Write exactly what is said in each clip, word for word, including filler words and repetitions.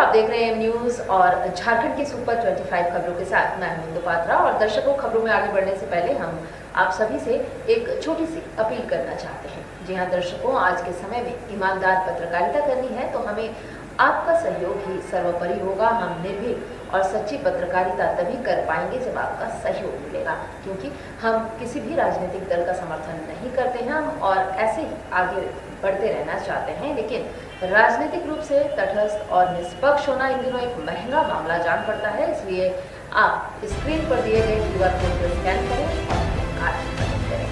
आप देख रहे हैं न्यूज और झारखंड के सुपर पच्चीस खबरों के साथ मैं हूं इंदु पात्रा। और दर्शकों, खबरों में आगे बढ़ने से पहले हम आप सभी से एक छोटी सी अपील करना चाहते हैं। जी हां दर्शकों, आज के समय में ईमानदार पत्रकारिता करनी है तो हमें आपका सहयोग ही सर्वोपरि होगा। हम निर्भीक और सच्ची पत्रकारिता तभी कर पाएंगे जब आपका सहयोग मिलेगा, क्योंकि हम किसी भी राजनीतिक दल का समर्थन नहीं करते हैं हम और ऐसे ही आगे बढ़ते रहना चाहते हैं। लेकिन राजनीतिक रूप से तटस्थ और निष्पक्ष होना इन दिनों एक महंगा मामला जान पड़ता है। इसलिए आप स्क्रीन पर दिए गए क्यूआर कोड को स्कैन करें और करें।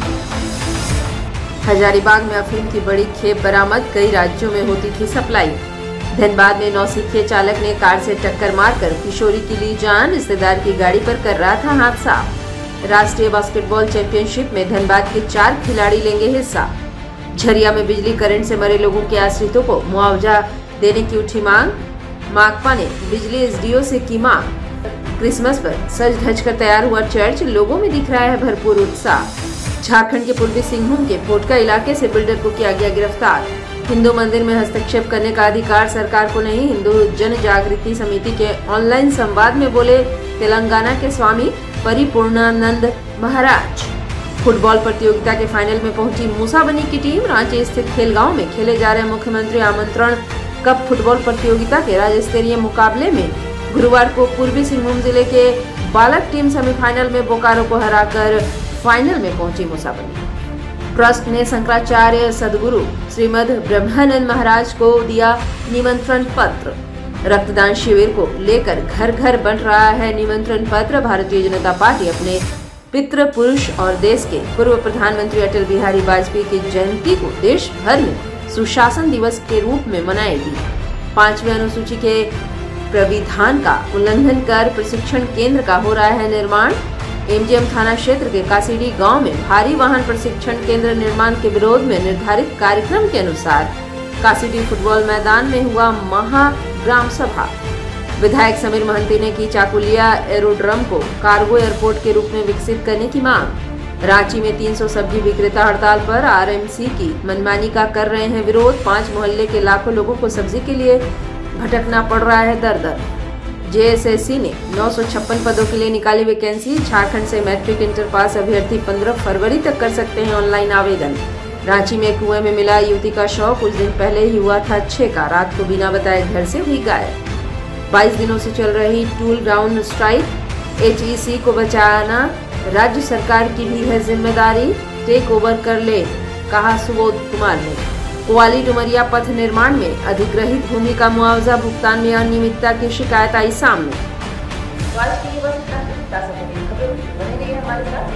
हजारीबाग में अफीम की बड़ी खेप बरामद, कई राज्यों में होती थी सप्लाई। धनबाद में नौसिखिए चालक ने कार से टक्कर मारकर किशोरी की ली जान, रिश्तेदार की गाड़ी पर कर रहा था हादसा। राष्ट्रीय बास्केटबॉल चैंपियनशिप में धनबाद के चार खिलाड़ी लेंगे हिस्सा। झरिया में बिजली करंट से मरे लोगों के आश्रितों को मुआवजा देने की उठी मांग, माकपा ने बिजली एसडीओ से की मांग। क्रिसमस पर सज धज कर तैयार हुआ चर्च, लोगों में दिख रहा है भरपूर उत्साह। झारखंड के पूर्वी सिंहभूम के फोटका इलाके से बिल्डर को किया गया गिरफ्तार। हिंदू मंदिर में हस्तक्षेप करने का अधिकार सरकार को नहीं, हिंदू जन जागृति समिति के ऑनलाइन संवाद में बोले तेलंगाना के स्वामी परिपूर्णानंद महाराज। फुटबॉल प्रतियोगिता के फाइनल में पहुंची मूसाबनी की टीम। रांची स्थित खेलगांव में खेले जा रहे मुख्यमंत्री आमंत्रण कप फुटबॉल प्रतियोगिता के राज्य स्तरीय मुकाबले में गुरुवार को पूर्वी सिंहभूम जिले के बालक टीम सेमीफाइनल में बोकारो को हराकर फाइनल में पहुंची मूसाबनी। ट्रस्ट ने शंकराचार्य सदगुरु श्रीमद ब्रह्मानंद महाराज को दिया निमंत्रण पत्र। रक्तदान शिविर को लेकर घर घर बंट रहा है निमंत्रण पत्र। भारतीय जनता पार्टी अपने पितृ पुरुष और देश के पूर्व प्रधानमंत्री अटल बिहारी वाजपेयी की जयंती को देश भर में सुशासन दिवस के रूप में मनाएगी। पांचवें अनुसूची के प्राविधान का उल्लंघन कर प्रशिक्षण केंद्र का हो रहा है निर्माण। एमजीएम थाना क्षेत्र के कासीडी गांव में भारी वाहन प्रशिक्षण केंद्र निर्माण के विरोध में निर्धारित कार्यक्रम के अनुसार कासीडी फुटबॉल मैदान में हुआ महाग्राम सभा। विधायक समीर महंती ने की चाकुलिया एरोड्रम को कार्गो एयरपोर्ट के रूप में विकसित करने की मांग। रांची में तीन सौ सब्जी विक्रेता हड़ताल पर, आरएमसी की मनमानी का कर रहे हैं विरोध। पांच मोहल्ले के लाखों लोगों को सब्जी के लिए भटकना पड़ रहा है दर दर। जेएसएससी ने नौ सौ छप्पन पदों के लिए निकाली वैकेंसी। झारखंड से मैट्रिक इंटर पास अभ्यर्थी पंद्रह फरवरी तक कर सकते हैं ऑनलाइन आवेदन। रांची में कुएं में मिला युवती का शव, कुछ दिन पहले ही हुआ था छह का, रात को बिना बताए घर से हुई गायब। बाईस दिनों से चल रही टूल ग्राउंड स्ट्राइक, एचईसी को बचाना राज्य सरकार की भी है जिम्मेदारी, टेक ओवर कर ले, कहा सुबोध कुमार ने। कुवाली डुमरिया पथ निर्माण में अधिग्रहित भूमि का मुआवजा भुगतान में अनियमितता की शिकायत आई सामने। आज की ये बस इतना ही। हमारे साथ